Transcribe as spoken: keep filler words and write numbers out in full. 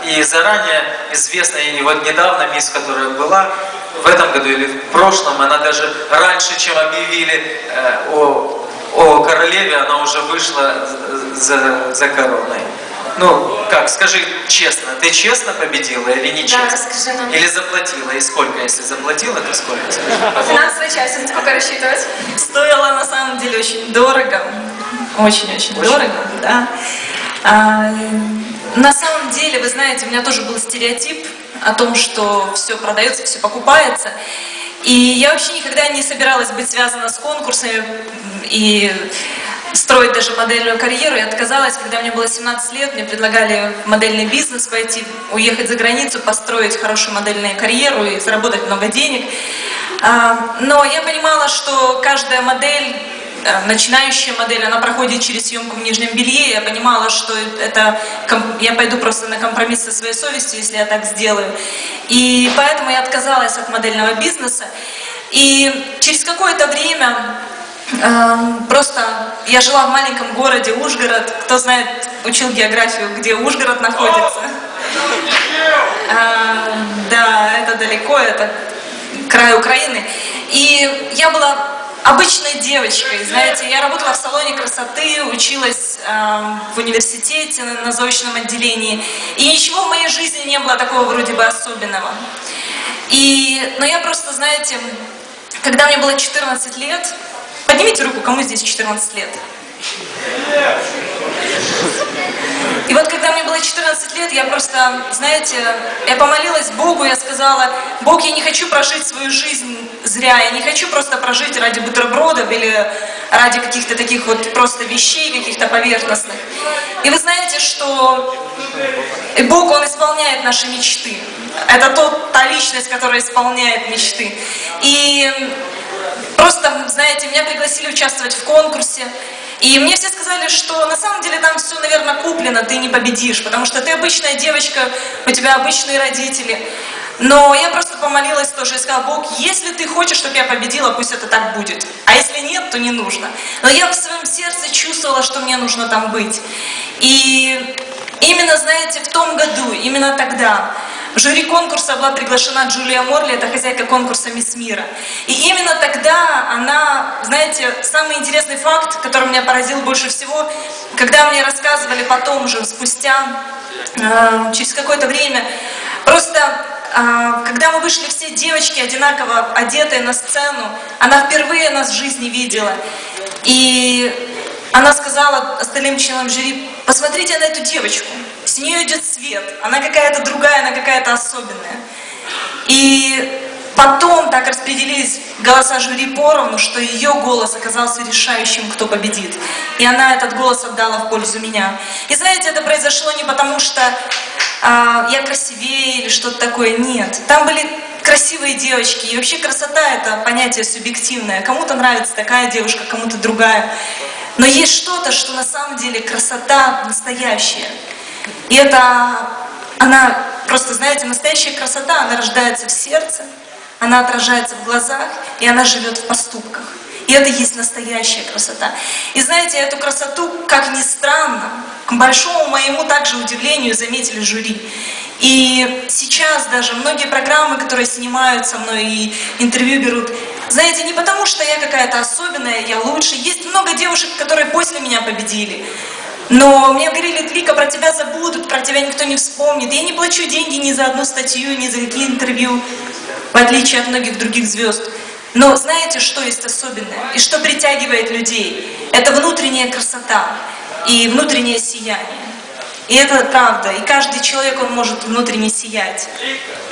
и заранее известно, и вот недавно мисс, которая была, в этом году или в прошлом, она даже раньше, чем объявили э, о, о королеве, она уже вышла за, за короной. Ну, как, скажи честно, ты честно победила или не честно? Да, расскажи нам. Или заплатила? И сколько? Если заплатила, то сколько? Финансовая часть, сколько рассчитывать? Стоило на самом деле очень дорого. Очень-очень дорого, да. А, на самом деле, вы знаете, у меня тоже был стереотип о том, что все продается, все покупается. И я вообще никогда не собиралась быть связана с конкурсами и строить даже модельную карьеру. Я отказалась, когда мне было семнадцать лет, мне предлагали в модельный бизнес пойти, уехать за границу, построить хорошую модельную карьеру и заработать много денег. Но я понимала, что каждая модель, начинающая модель, она проходит через съемку в нижнем белье. Я понимала, что это, я пойду просто на компромисс со своей совестью, если я так сделаю. И поэтому я отказалась от модельного бизнеса. И через какое-то время просто я жила в маленьком городе Ужгород. Кто знает, учил географию, где Ужгород находится. А, да, это далеко, это край Украины. И я была обычной девочкой, знаете, я работала в салоне красоты, училась э, в университете на, на заочном отделении. И ничего в моей жизни не было такого вроде бы особенного. И, но я просто, знаете, когда мне было четырнадцать лет, поднимите руку, кому здесь четырнадцать лет. И вот когда мне было четырнадцать лет, я просто, знаете, я помолилась Богу, я сказала: Бог, я не хочу прожить свою жизнь зря, я не хочу просто прожить ради бутербродов или ради каких-то таких вот просто вещей, каких-то поверхностных. И вы знаете, что Бог, Он исполняет наши мечты. Это тот, та личность, которая исполняет мечты. И просто, знаете, меня пригласили участвовать в конкурсе. И мне все сказали, что на самом деле там все, наверное, куплено, ты не победишь, потому что ты обычная девочка, у тебя обычные родители. Но я просто помолилась тоже и сказала: Бог, если ты хочешь, чтобы я победила, пусть это так будет. А если нет, то не нужно. Но я в своем сердце чувствовала, что мне нужно там быть. И именно, знаете, в том году, именно тогда, в жюри конкурса была приглашена Джулия Морли, это хозяйка конкурса «Мисс Мира». И именно тогда она, знаете, самый интересный факт, который меня поразил больше всего, когда мне рассказывали потом уже, спустя, э, через какое-то время, просто э, когда мы вышли все девочки одинаково одетые на сцену, она впервые нас в жизни видела. И она сказала остальным членам жюри: посмотрите на эту девочку, с нее идет свет, она какая-то другая, она какая-то особенная. И потом так распределились голоса жюри поровну, что ее голос оказался решающим, кто победит. И она этот голос отдала в пользу меня. И знаете, это произошло не потому, что а, я красивее или что-то такое, нет. Там были красивые девочки, и вообще красота — это понятие субъективное. Кому-то нравится такая девушка, кому-то другая. Но есть что-то, что на самом деле красота настоящая. И это, она, просто, знаете, настоящая красота, она рождается в сердце, она отражается в глазах, и она живет в поступках. И это есть настоящая красота. И знаете, эту красоту, как ни странно, к большому моему также удивлению, заметили жюри. И сейчас даже многие программы, которые снимают со мной и интервью берут, знаете, не потому, что я какая-то особенная, я лучше. Есть много девушек, которые после меня победили. Но мне говорили: Вика, про тебя забудут, про тебя никто не вспомнит. Я не плачу деньги ни за одну статью, ни за какие интервью, в отличие от многих других звезд. Но знаете, что есть особенное? И что притягивает людей? Это внутренняя красота и внутреннее сияние. И это правда. И каждый человек, он может внутренне сиять.